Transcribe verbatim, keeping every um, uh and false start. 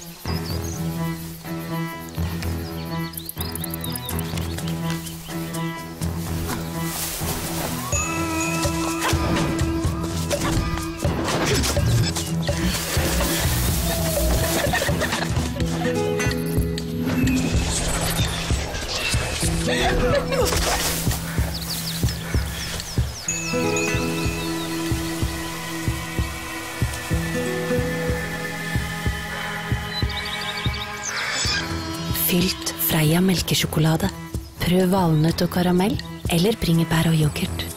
Fylt Freia melkesjokolade. Prøv valnøtt og karamell, eller bringebær og yoghurt.